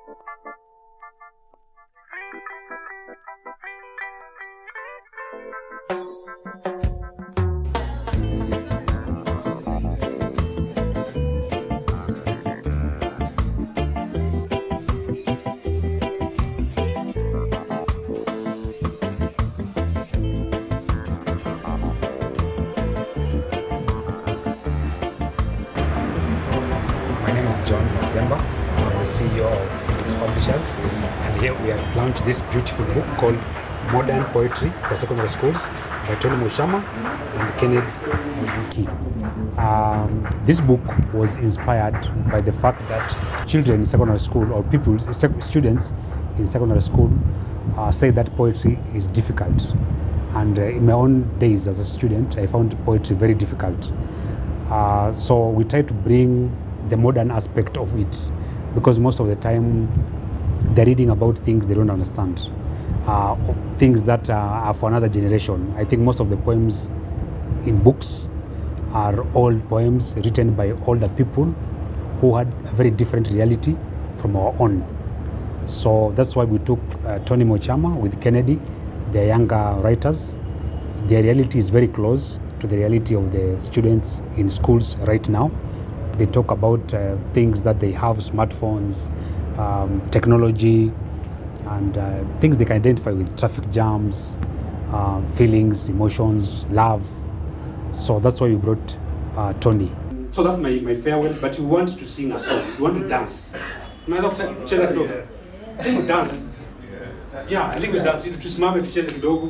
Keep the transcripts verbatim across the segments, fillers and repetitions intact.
Mwazemba. I'm the C E O of Phoenix Publishers, and here we have launched this beautiful book called Modern Poetry for Secondary Schools by Mochama and Kennedy Muyuki. Um, this book was inspired by the fact that children in secondary school, or people, students in secondary school, uh, say that poetry is difficult. And uh, in my own days as a student, I found poetry very difficult. Uh, so we try to bring the modern aspect of it, because most of the time they're reading about things they don't understand, uh, things that uh, are for another generation. I think most of the poems in books are old poems written by older people who had a very different reality from our own. So that's why we took uh, Tony Mochama with Kennedy, the younger writers. Their reality is very close to the reality of the students in schools right now. They talk about uh, things that they have, smartphones, um, technology, and uh, things they can identify with: traffic jams, uh, feelings, emotions, love. So that's why we brought uh, Tony. So that's my, my farewell, but we want to sing a song. We want to dance. Tucheze kidogo. I think we dance. Yeah, I think we dance. Tusimame tucheze kidogo.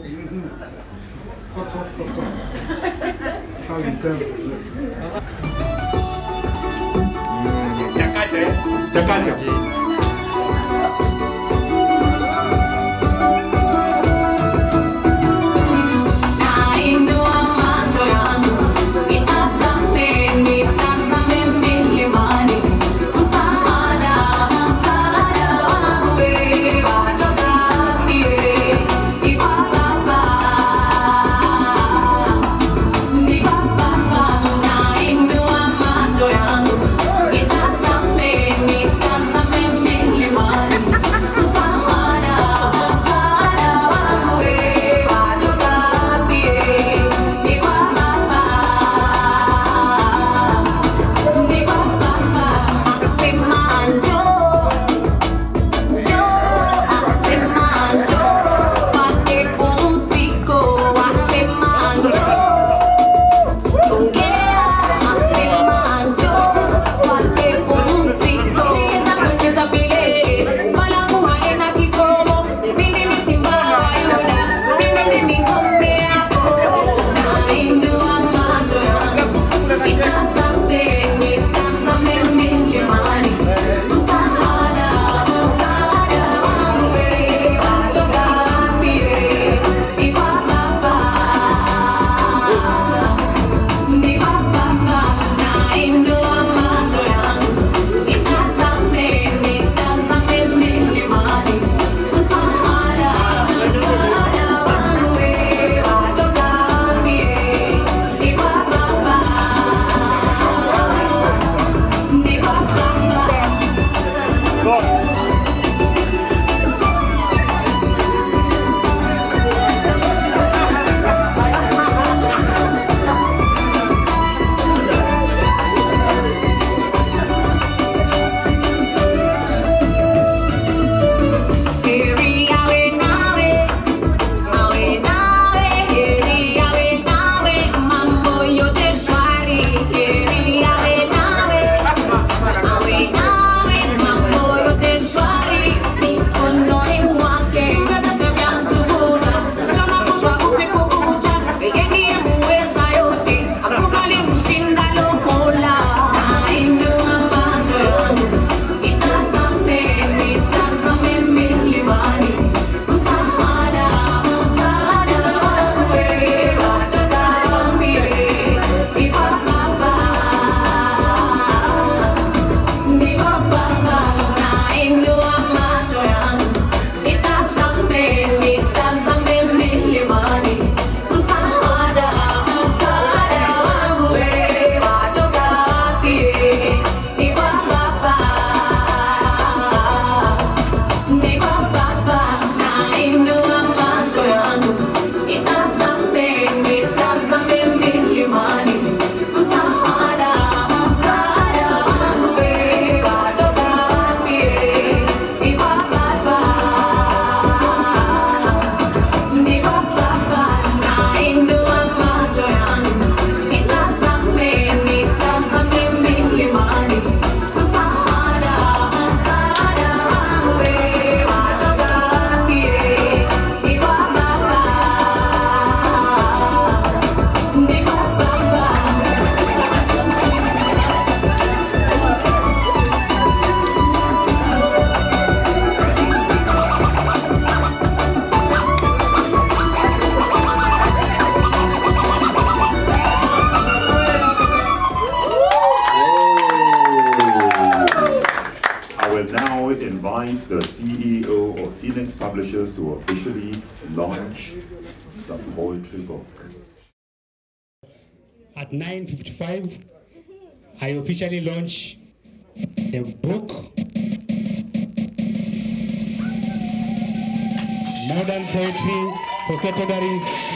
How intense is it? Chakacha, chakacha. Sampai invite the C E O of Phoenix Publishers to officially launch the poetry book. At nine fifty-five, I officially launch the book, Modern Poetry for Secondary